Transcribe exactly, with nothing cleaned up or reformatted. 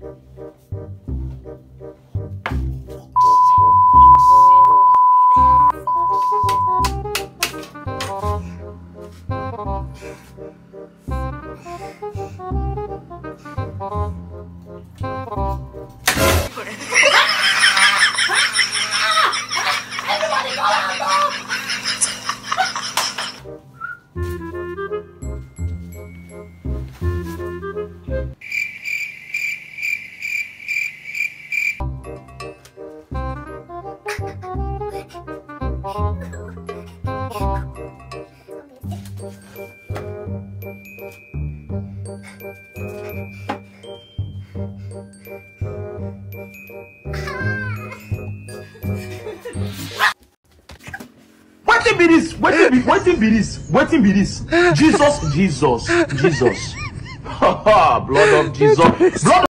What be this? What be what be this? What be this? Jesus, Jesus, Jesus. Blood of Jesus. Blood